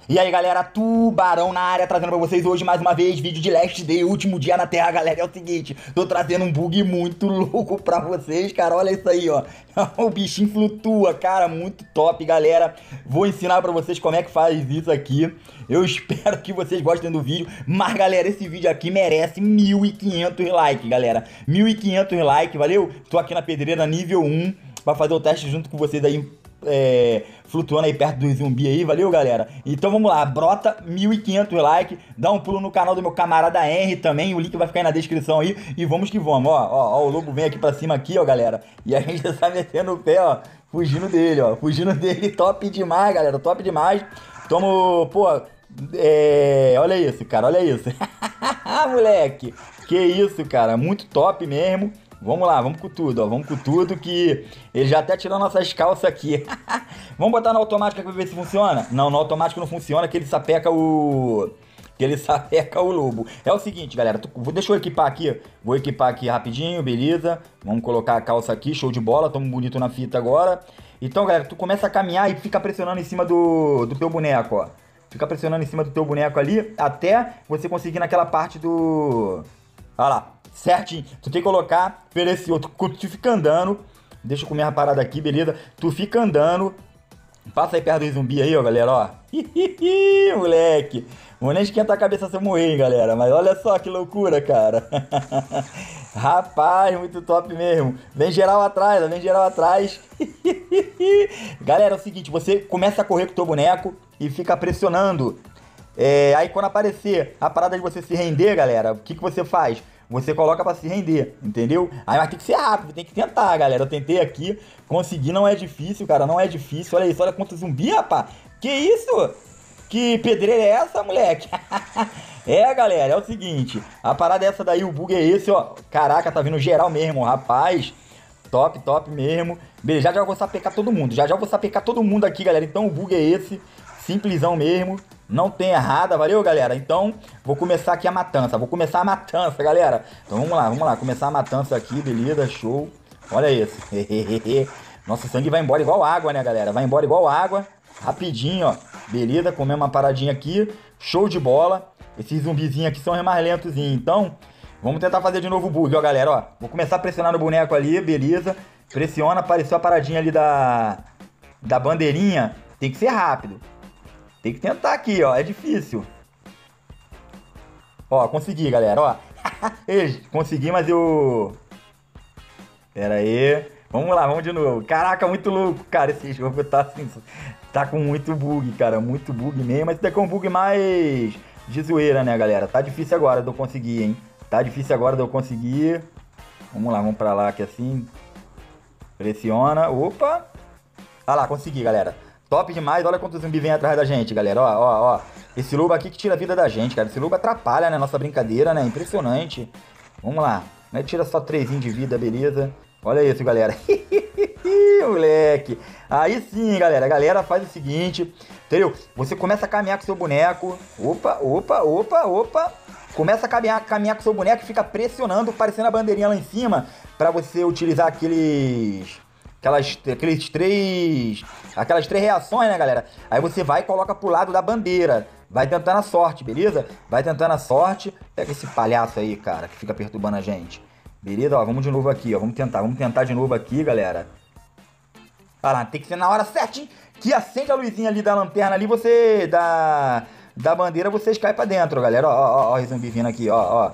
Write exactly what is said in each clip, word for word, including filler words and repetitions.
E aí galera, Tubarão na área, trazendo pra vocês hoje mais uma vez vídeo de Last Day, último dia na Terra. Galera, é o seguinte, tô trazendo um bug muito louco pra vocês, cara. Olha isso aí, ó. O bichinho flutua, cara, muito top, galera. Vou ensinar pra vocês como é que faz isso aqui. Eu espero que vocês gostem do vídeo. Mas galera, esse vídeo aqui merece mil e quinhentos likes, galera. mil e quinhentos likes, valeu? Tô aqui na pedreira nível um pra fazer o teste junto com vocês aí, É, flutuando aí perto do zumbi aí, valeu galera? Então vamos lá, brota mil e quinhentos likes, dá um pulo no canal do meu camarada Henry também, o link vai ficar aí na descrição aí, e vamos que vamos, ó, ó, ó, o lobo vem aqui pra cima aqui, ó galera, e a gente já tá metendo o pé, ó, fugindo dele, ó, fugindo dele, top demais galera, top demais, tomo, pô, é, olha isso cara, olha isso, moleque, que isso cara, muito top mesmo. Vamos lá, vamos com tudo, ó, vamos com tudo que ele já até tirou nossas calças aqui. Vamos botar no automático aqui pra ver se funciona? Não, no automático não funciona, que ele sapeca o... Que ele sapeca o lobo. É o seguinte, galera, tu... deixa eu equipar aqui, vou equipar aqui rapidinho, beleza? Vamos colocar a calça aqui, show de bola, tamo bonito na fita agora. Então, galera, tu começa a caminhar e fica pressionando em cima do, do teu boneco, ó. Fica pressionando em cima do teu boneco ali, até você conseguir naquela parte do... Olha lá. Certinho, tu tem que colocar esse outro, quando tu fica andando, deixa eu comer a parada aqui, beleza? Tu fica andando, passa aí perto do zumbi aí, ó, galera, ó. Hihihi, moleque, vou nem esquentar a cabeça se eu morrer, hein, galera, mas olha só que loucura, cara. Rapaz, muito top mesmo. Vem geral atrás, ó, vem geral atrás. Galera, é o seguinte, você começa a correr com o teu boneco e fica pressionando. É, aí quando aparecer a parada de você se render, galera, o que, que você faz? Você coloca pra se render, entendeu? Aí mas tem que ser rápido, tem que tentar, galera. Eu tentei aqui, consegui, não é difícil, cara, não é difícil. Olha isso, olha quanto zumbi, rapaz. Que isso? Que pedreira é essa, moleque? É, galera, é o seguinte, a parada é essa daí, o bug é esse, ó. Caraca, tá vindo geral mesmo, rapaz. Top, top mesmo. Beleza, já já vou sapecar todo mundo, já já vou sapecar todo mundo aqui, galera. Então o bug é esse, simplesão mesmo. Não tem errada, valeu, galera? Então, vou começar aqui a matança. Vou começar a matança, galera. Então, vamos lá, vamos lá. Começar a matança aqui, beleza? Show. Olha isso. Nosso sangue vai embora igual água, né, galera? Vai embora igual água. Rapidinho, ó. Beleza? Comer uma paradinha aqui. Show de bola. Esses zumbizinhos aqui são mais lentozinhos. Então, vamos tentar fazer de novo o bug, ó, galera. Ó, vou começar a pressionar no boneco ali, beleza? Pressiona, apareceu a paradinha ali da, da bandeirinha. Tem que ser rápido. Tem que tentar aqui, ó. É difícil. Ó, consegui, galera, ó. Ei, consegui, mas eu... Pera aí. Vamos lá, vamos de novo. Caraca, muito louco, cara. Esse jogo tá assim... Tá com muito bug, cara. Muito bug mesmo. Mas esse daqui é um bug mais de zoeira, né, galera? Tá difícil agora de eu conseguir, hein? Tá difícil agora de eu conseguir. Vamos lá, vamos pra lá aqui assim. Pressiona. Opa. Ah lá, consegui, galera. Top demais, olha quanto zumbi vem atrás da gente, galera, ó, ó, ó. Esse lobo aqui que tira a vida da gente, cara. Esse lobo atrapalha, né, nossa brincadeira, né, impressionante. Vamos lá, não é tira só três de vida, beleza. Olha isso, galera. Moleque. Aí sim, galera, a galera faz o seguinte, entendeu? Você começa a caminhar com seu boneco. Opa, opa, opa, opa. Começa a caminhar, caminhar com seu boneco e fica pressionando, parecendo a bandeirinha lá em cima, pra você utilizar aqueles... Aquelas, aqueles três... Aquelas três reações, né, galera? Aí você vai e coloca pro lado da bandeira. Vai tentando a sorte, beleza? Vai tentando a sorte. Pega esse palhaço aí, cara, que fica perturbando a gente. Beleza? Ó, vamos de novo aqui, ó. Vamos tentar, vamos tentar de novo aqui, galera. Olha lá, tem que ser na hora certinho que acende a luzinha ali da lanterna ali, você... Da, da bandeira, vocês caem pra dentro, galera. Ó, ó, ó, ó, o zumbi vindo aqui, ó, ó.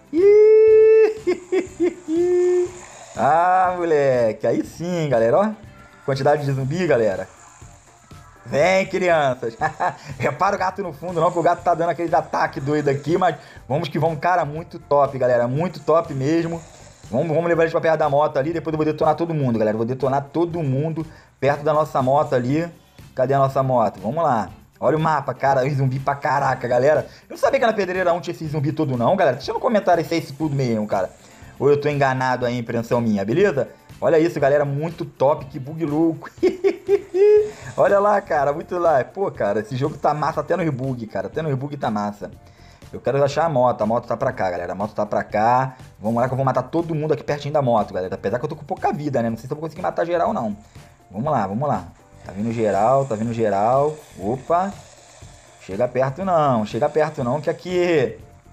Ah, moleque, aí sim, galera, ó. Quantidade de zumbi, galera. Vem, crianças. Repara o gato no fundo, não, que o gato tá dando aqueles ataques doidos aqui, mas vamos que vamos, cara, muito top, galera, muito top mesmo. Vamos, vamos levar eles pra perto da moto ali, depois eu vou detonar todo mundo, galera. Vou detonar todo mundo perto da nossa moto ali. Cadê a nossa moto? Vamos lá. Olha o mapa, cara, os zumbi pra caraca, galera. Eu não sabia que na pedreira um tinha esse zumbi todo não, galera. Deixa no comentário se é isso tudo mesmo, cara. Ou eu tô enganado aí, impressão minha, beleza? Olha isso, galera, muito top, que bug louco. Olha lá, cara, muito lá. Pô, cara, esse jogo tá massa até no rebug, cara. Até no rebug tá massa. Eu quero achar a moto, a moto tá pra cá, galera. A moto tá pra cá. Vamos lá que eu vou matar todo mundo aqui pertinho da moto, galera. Apesar que eu tô com pouca vida, né? Não sei se eu vou conseguir matar geral, não. Vamos lá, vamos lá. Tá vindo geral, tá vindo geral. Opa. Chega perto não, chega perto não, que aqui...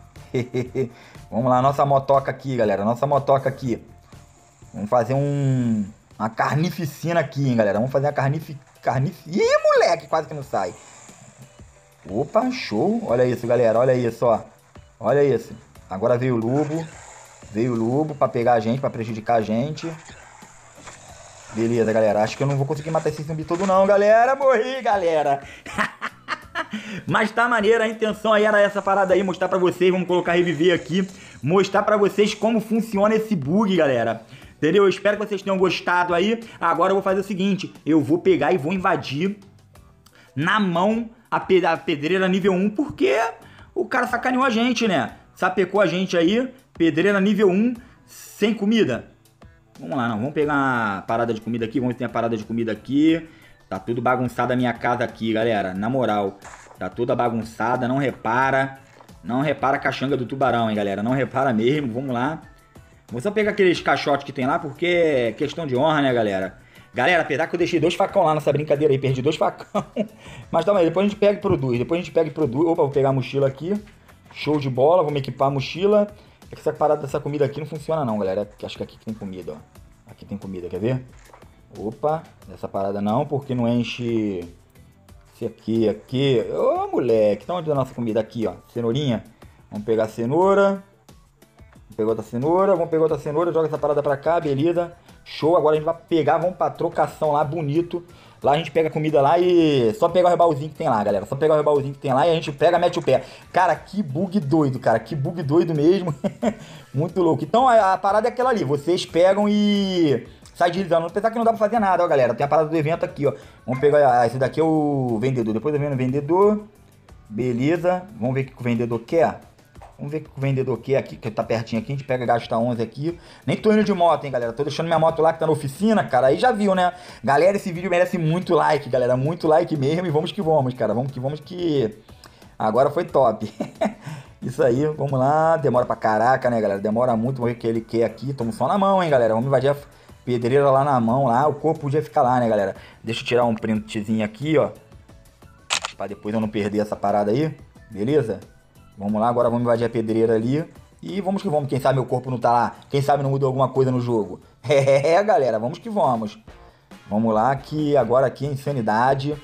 Vamos lá, nossa motoca aqui, galera. Nossa motoca aqui. Vamos fazer um... uma carnificina aqui, hein, galera. Vamos fazer uma carnif... carnif... Ih, moleque, quase que não sai. Opa, show. Olha isso, galera. Olha isso, ó. Olha isso. Agora veio o lobo. Veio o lobo pra pegar a gente, pra prejudicar a gente. Beleza, galera. Acho que eu não vou conseguir matar esse zumbi todo não, galera. Morri, galera. Mas tá maneiro, a intenção aí era essa parada aí, mostrar pra vocês, vamos colocar reviver aqui, mostrar pra vocês como funciona esse bug, galera. Entendeu? Eu espero que vocês tenham gostado aí. Agora eu vou fazer o seguinte, eu vou pegar e vou invadir na mão a, pe a pedreira nível um, porque o cara sacaneou a gente, né? Sapecou a gente aí, pedreira nível um, sem comida. Vamos lá, não, vamos pegar uma parada de comida aqui, vamos ver se tem a parada de comida aqui. Tá tudo bagunçada a minha casa aqui, galera. Na moral, tá toda bagunçada, não repara. Não repara a caxanga do tubarão, hein, galera. Não repara mesmo, vamos lá. Vou só pegar aqueles caixotes que tem lá, porque é questão de honra, né, galera? Galera, apesar que eu deixei dois facão lá nessa brincadeira aí, perdi dois facão. Mas calma aí, depois a gente pega e produz. Depois a gente pega e produz. Opa, vou pegar a mochila aqui. Show de bola, vamos equipar a mochila. Essa parada dessa comida aqui não funciona não, galera. Acho que aqui tem comida, ó. Aqui tem comida, quer ver? Opa, essa parada não, porque não enche. Esse aqui, aqui. Ô, moleque, tá onde é a nossa comida? Aqui, ó. Cenourinha. Vamos pegar a cenoura. Vamos pegar outra cenoura. Vamos pegar outra cenoura. Joga essa parada pra cá, beleza. Show. Agora a gente vai pegar, vamos pra trocação lá, bonito. Lá a gente pega a comida lá e só pegar o rebalzinho que tem lá, galera. Só pegar o rebalzinho que tem lá e a gente pega, mete o pé. Cara, que bug doido, cara. Que bug doido mesmo. Muito louco. Então a, a parada é aquela ali. Vocês pegam e... sai deslizando. Apesar que não dá pra fazer nada, ó, galera. Tem a parada do evento aqui, ó. Vamos pegar... Ah, esse daqui é o vendedor. Depois eu venho no vendedor. Beleza. Vamos ver o que o vendedor quer. Vamos ver o que o vendedor quer aqui, que tá pertinho aqui. A gente pega, gasta onze aqui. Nem tô indo de moto, hein, galera. Tô deixando minha moto lá que tá na oficina, cara. Aí já viu, né? Galera, esse vídeo merece muito like, galera. Muito like mesmo. E vamos que vamos, cara. Vamos que vamos que... agora foi top. Isso aí, vamos lá. Demora pra caraca, né, galera? Demora muito. Vamos ver o que ele quer aqui. Tamo só na mão, hein, galera. Vamos invadir a pedreira lá na mão, lá. O corpo podia ficar lá, né, galera? Deixa eu tirar um printzinho aqui, ó. Pra depois eu não perder essa parada aí. Beleza? Vamos lá, agora vamos invadir a pedreira ali. E vamos que vamos. Quem sabe meu corpo não tá lá. Quem sabe não mudou alguma coisa no jogo. É, galera, vamos que vamos. Vamos lá, que agora aqui é insanidade.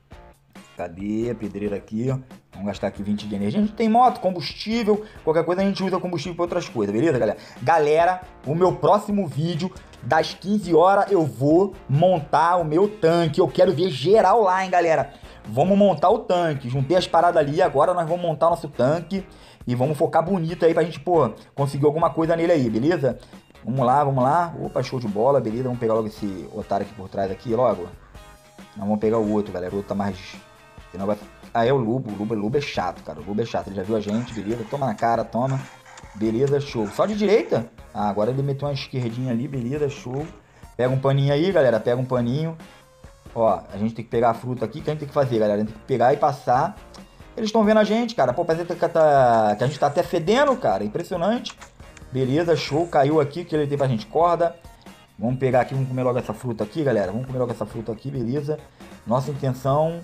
Cadê a pedreira aqui? Vamos gastar aqui vinte de energia. A gente tem moto, combustível. Qualquer coisa a gente usa combustível para outras coisas, beleza, galera? Galera, o meu próximo vídeo, das quinze horas, eu vou montar o meu tanque. Eu quero ver geral lá, hein, galera? Vamos montar o tanque. Juntei as paradas ali, agora nós vamos montar o nosso tanque. E vamos focar bonito aí pra gente, pô, conseguir alguma coisa nele aí, beleza? Vamos lá, vamos lá. Opa, show de bola, beleza. Vamos pegar logo esse otário aqui por trás aqui, logo. Não, vamos pegar o outro, galera. O outro tá mais... senão vai... Ah, é o Lubo. O Lubo, o Lubo é chato, cara. O Lubo é chato. Ele já viu a gente, beleza. Toma na cara, toma. Beleza, show. Só de direita? Ah, agora ele meteu uma esquerdinha ali, beleza, show. Pega um paninho aí, galera. Pega um paninho. Ó, a gente tem que pegar a fruta aqui. O que a gente tem que fazer, galera? A gente tem que pegar e passar. Eles estão vendo a gente, cara. Pô, parece que, tá... que a gente tá até fedendo, cara. Impressionante. Beleza, show. Caiu aqui. O que ele tem pra gente? Corda. Vamos pegar aqui. Vamos comer logo essa fruta aqui, galera. Vamos comer logo essa fruta aqui, beleza. Nossa intenção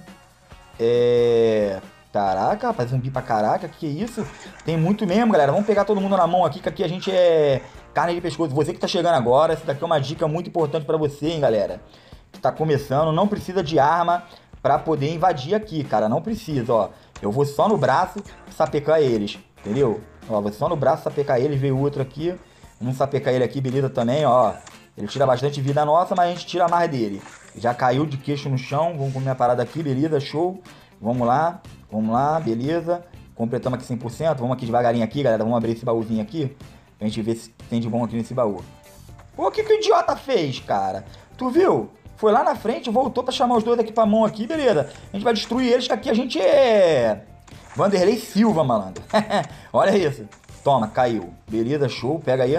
é... Caraca, rapaz. Zumbi pra caraca. Que isso? Tem muito mesmo, galera. Vamos pegar todo mundo na mão aqui, que aqui a gente é carne de pescoço. Você que tá chegando agora, essa daqui é uma dica muito importante pra você, hein, galera. Que tá começando. Não precisa de arma pra poder invadir aqui, cara. Não precisa, ó. Eu vou só no braço sapecar eles, entendeu? Ó, vou só no braço sapecar eles. Veio outro aqui. Vamos sapecar ele aqui, beleza, também, ó. Ele tira bastante vida nossa, mas a gente tira mais dele. Já caiu de queixo no chão. Vamos comer a parada aqui, beleza, show. Vamos lá, vamos lá, beleza. Completamos aqui cem por cento. Vamos aqui devagarinho aqui, galera. Vamos abrir esse baúzinho aqui. Pra gente ver se tem de bom aqui nesse baú. Pô, o que que o idiota fez, cara? Tu viu? Foi lá na frente, voltou pra chamar os dois aqui pra mão aqui, beleza. A gente vai destruir eles, que aqui a gente é... Vanderlei Silva, malandro. Olha isso. Toma, caiu. Beleza, show. Pega aí.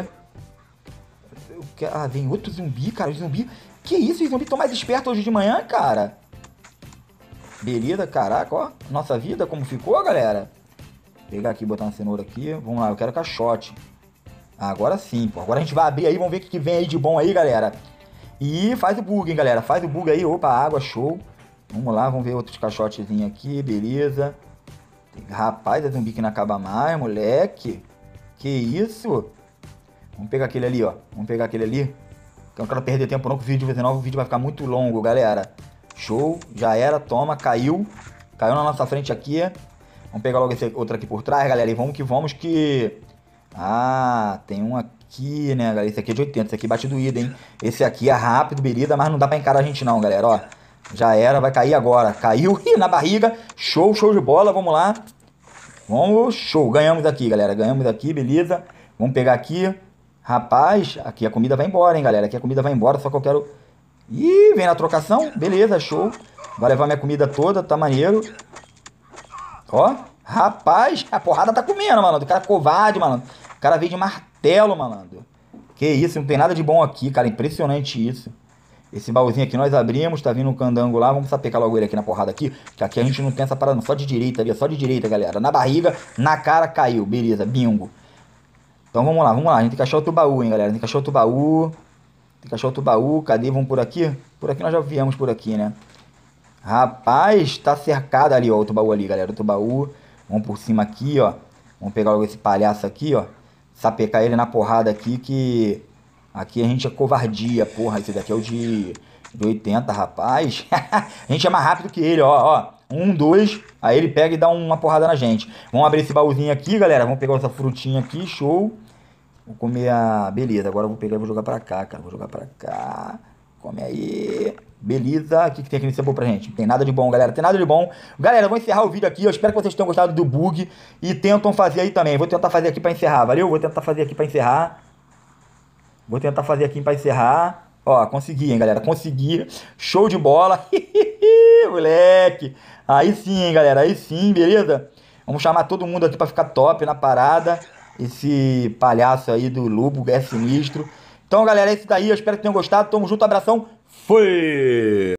Ah, vem outro zumbi, cara. Os zumbi... Que isso? Os zumbis estão mais espertos hoje de manhã, cara. Beleza, caraca, ó. Nossa vida, como ficou, galera. Pegar aqui, botar uma cenoura aqui. Vamos lá, eu quero caixote. Ah, agora sim, pô. Agora a gente vai abrir aí, vamos ver o que vem aí de bom aí, galera. E faz o bug, hein, galera. Faz o bug aí. Opa, água, show. Vamos lá, vamos ver outros caixotezinhos aqui, beleza. Rapaz, é zumbi que não acaba mais, moleque. Que isso? Vamos pegar aquele ali, ó. Vamos pegar aquele ali. Eu não quero perder tempo não, que o vídeo, senão o vídeo vai ficar muito longo, galera. Show, já era, toma, caiu. Caiu na nossa frente aqui. Vamos pegar logo esse outro aqui por trás, galera. E vamos que vamos que... Ah, tem um aqui, né, galera. Esse aqui é de oitenta, esse aqui bate doído, hein. Esse aqui é rápido, beleza, mas não dá pra encarar a gente não, galera, ó. Já era, vai cair agora. Caiu, ih, na barriga. Show, show de bola, vamos lá. Vamos, show, ganhamos aqui, galera. Ganhamos aqui, beleza. Vamos pegar aqui. Rapaz, aqui a comida vai embora, hein, galera. Aqui a comida vai embora, só que eu quero... Ih, vem na trocação. Beleza, show. Vai levar minha comida toda, tá maneiro. Ó, rapaz, a porrada tá comendo, malandro. O cara é covarde, malandro. O cara veio de martelo, malandro. Que isso, não tem nada de bom aqui, cara. Impressionante isso. Esse baúzinho aqui nós abrimos, tá vindo um candango lá. Vamos sapecar logo ele aqui na porrada aqui. Que aqui a gente não tem essa parada, não. Só de direita ali, só de direita, galera. Na barriga, na cara, caiu. Beleza, bingo. Então vamos lá, vamos lá. A gente tem que achar outro baú, hein, galera. Tem que achar outro baú. Tem que achar outro baú. Cadê? Vamos por aqui? Por aqui nós já viemos por aqui, né? Rapaz, tá cercado ali, ó. Outro baú ali, galera. Outro baú. Vamos por cima aqui, ó. Vamos pegar logo esse palhaço aqui, ó. Sapecar ele na porrada aqui, que... Aqui a gente é covardia, porra. Esse daqui é o de, de oitenta, rapaz. A gente é mais rápido que ele, ó, ó. Um, dois. Aí ele pega e dá uma porrada na gente. Vamos abrir esse baúzinho aqui, galera. Vamos pegar essa frutinha aqui, show. Vou comer a... Beleza, agora eu vou pegar e vou jogar pra cá, cara. Vou jogar pra cá. Come aí. Beleza. O que, que tem aqui nesse bolo pra gente? Não tem nada de bom, galera. Não tem nada de bom. Galera, eu vou encerrar o vídeo aqui. Eu espero que vocês tenham gostado do bug. E tentam fazer aí também. Vou tentar fazer aqui pra encerrar, valeu? Vou tentar fazer aqui pra encerrar. Vou tentar fazer aqui pra encerrar. Ó, consegui, hein, galera. Consegui. Show de bola. Moleque. Aí sim, hein, galera. Aí sim, beleza? Vamos chamar todo mundo aqui pra ficar top na parada. Esse palhaço aí do lobo é sinistro. Então, galera, é isso daí. Eu espero que tenham gostado. Tamo junto, abração. Fui!